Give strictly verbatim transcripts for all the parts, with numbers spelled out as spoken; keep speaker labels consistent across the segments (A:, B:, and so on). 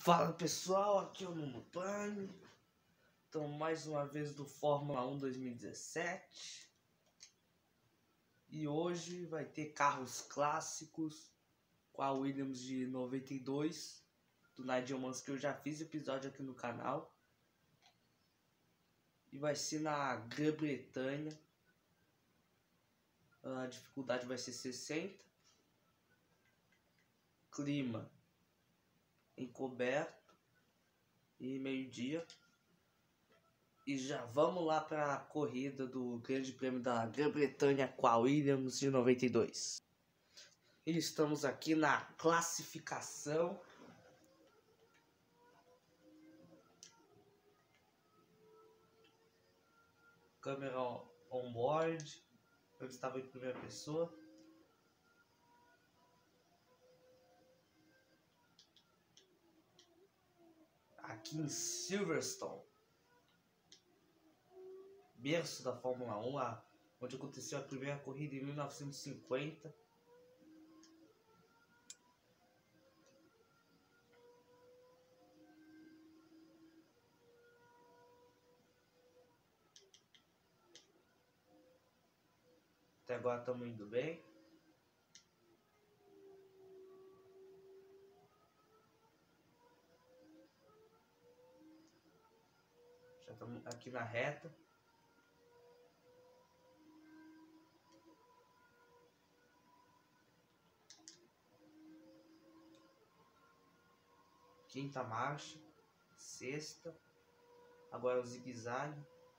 A: Fala pessoal, aqui é o Nuno Pane. Então mais uma vez do Fórmula um dois mil e dezessete. E hoje vai ter carros clássicos com a Williams de noventa e dois do Nigel Mansell, que eu já fiz episódio aqui no canal. E vai ser na Grã-Bretanha. A dificuldade vai ser sessenta. Clima encoberto. E meio-dia. E já vamos lá para a corrida do Grande Prêmio da Grã-Bretanha com a Williams de noventa e dois. E estamos aqui na classificação. Câmera on-board. Eu estava em primeira pessoa. Aqui em Silverstone, berço da Fórmula um, onde aconteceu a primeira corrida em mil novecentos e cinquenta. Até agora estamos indo bem. Já estamos aqui na reta. Quinta marcha, sexta, agora é o zigue-zague.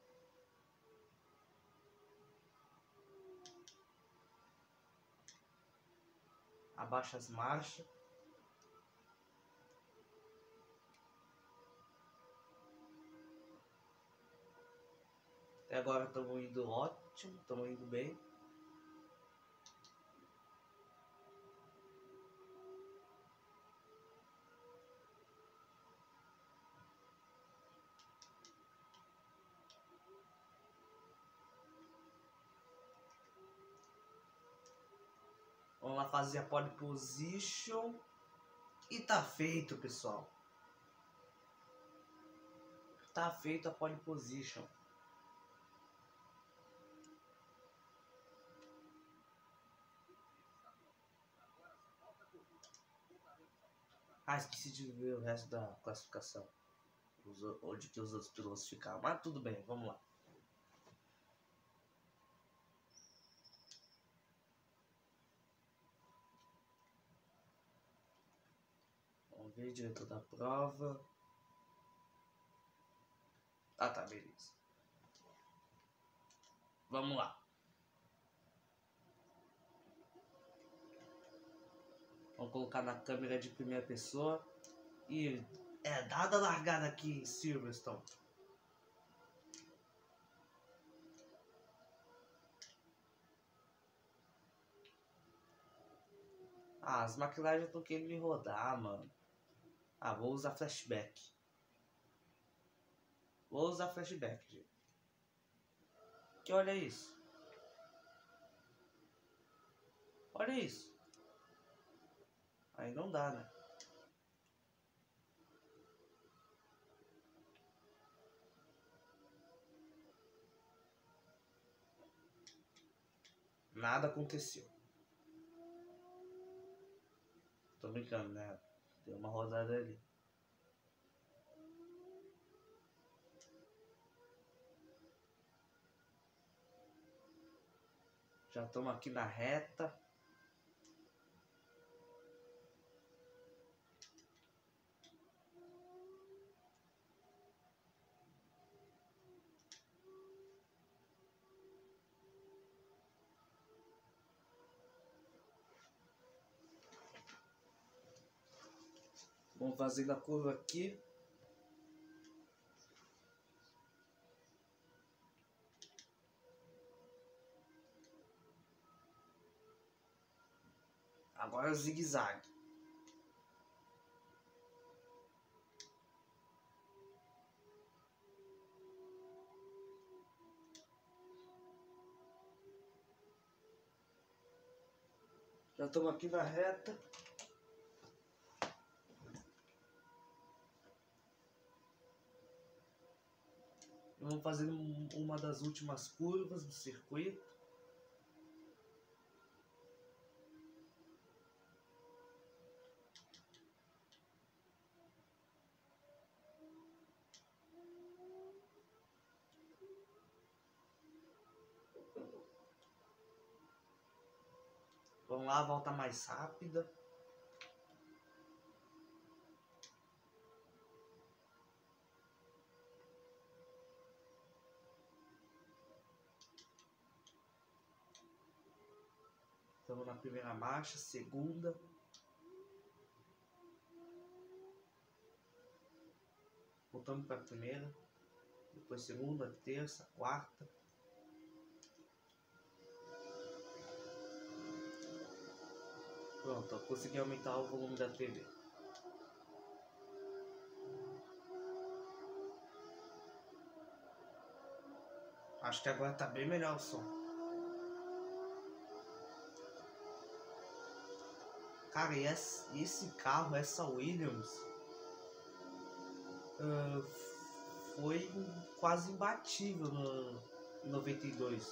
A: Abaixa as marchas. Até agora estamos indo ótimo, estamos indo bem. Vamos lá fazer a pole position. E tá feito, pessoal. Tá feito a pole position. Ah, esqueci de ver o resto da classificação. Os, onde que os outros pilotos ficaram. Mas tudo bem, vamos lá. Vamos ver, diretor da prova. Ah, tá, beleza. Vamos lá. Vamos colocar na câmera de primeira pessoa. E é dada a largada aqui em Silverstone. Ah, as McLaren já estão querendo me rodar, mano. Ah, vou usar flashback. Vou usar flashback, gente. Que olha isso. Olha isso. Aí não dá, né? Nada aconteceu. Tô brincando, né? Tem uma rodada ali. Já estamos aqui na reta. Vamos fazendo a curva aqui. Agora é o zigue-zague. Já estamos aqui na reta. Vamos fazer uma das últimas curvas do circuito. Vamos lá, volta mais rápida. Estamos na primeira marcha, segunda. Voltamos para a primeira. Depois segunda, terça, quarta. Pronto, eu consegui aumentar o volume da T V. Acho que agora tá bem melhor o som. Cara, e esse, esse carro, essa Williams, uh, foi quase imbatível no, em noventa e dois.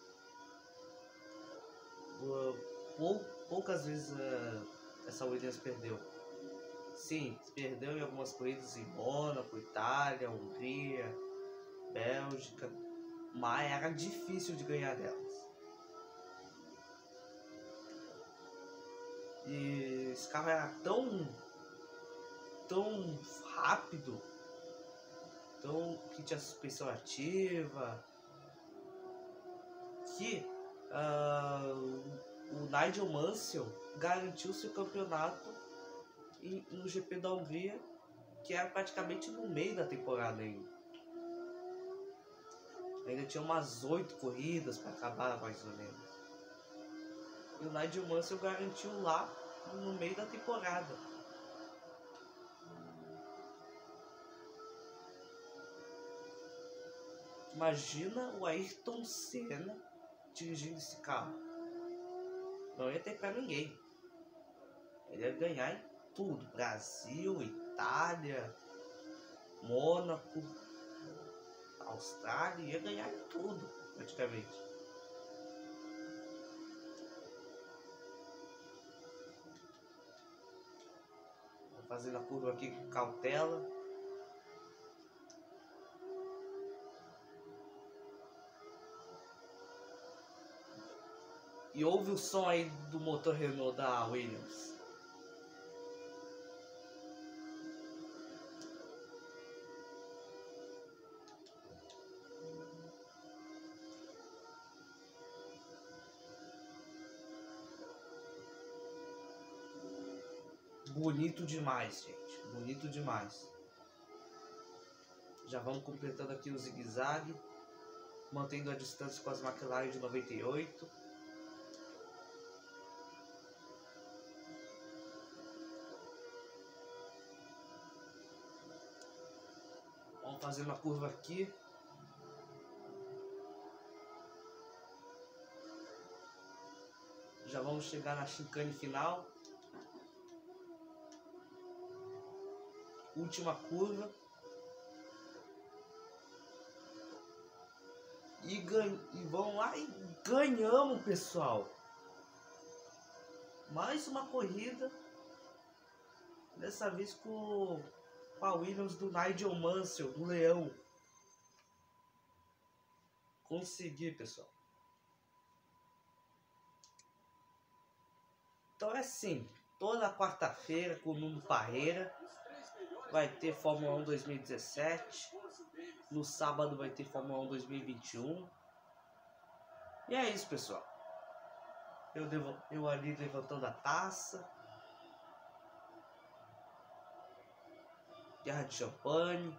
A: Uh, pou, poucas vezes uh, essa Williams perdeu. Sim, perdeu em algumas corridas em Mônaco, Itália, Hungria, Bélgica, mas era difícil de ganhar delas. E esse carro era tão, tão rápido, tão, que tinha suspensão ativa, que uh, o Nigel Mansell garantiu seu campeonato em, no G P da Hungria, que era praticamente no meio da temporada ainda. Ainda tinha umas oito corridas para acabar, mais ou menos. E o Nigel Mansell garantiu lá no meio da temporada. Imagina o Ayrton Senna dirigindo esse carro. Não ia ter para ninguém. Ele ia ganhar em tudo. Brasil, Itália, Mônaco, Austrália, ia ganhar em tudo, praticamente. Vou fazendo a curva aqui com cautela. E ouve o som aí do motor Renault da Williams. Bonito demais, gente. Bonito demais. Já vamos completando aqui o zigue-zague. Mantendo a distância com as McLaren de noventa e oito. Vamos fazer uma curva aqui. Já vamos chegar na chicane final. Última curva. E, ganha, e vão lá e ganhamos, pessoal. Mais uma corrida. Dessa vez com, com a Williams do Nigel Mansell, do Leão. Consegui, pessoal. Então é assim. Toda quarta-feira com o Nuno Parreira vai ter Fórmula um dois mil e dezessete. No sábado vai ter Fórmula um dois mil e vinte e um. E é isso, pessoal. Eu, devo, eu ali levantando a taça. Guerra de champanhe.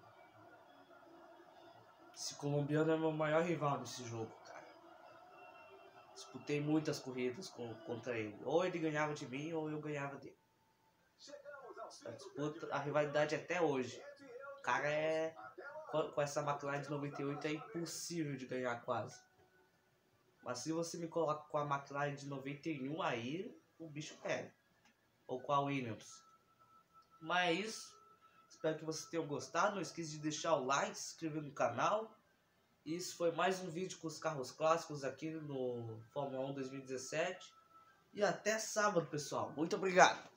A: Esse colombiano é meu maior rival nesse jogo, cara. Disputei muitas corridas com, contra ele. Ou ele ganhava de mim ou eu ganhava dele. A disputa, a rivalidade é até hoje. O cara é... Com essa McLaren de noventa e oito é impossível de ganhar quase. Mas se você me coloca com a McLaren de noventa e um, aí o bicho pega. Ou com a Williams. Mas é isso. Espero que vocês tenham gostado. Não esqueça de deixar o like, se inscrever no canal. Isso foi mais um vídeo com os carros clássicos aqui no Fórmula um dois mil e dezessete. E até sábado, pessoal. Muito obrigado.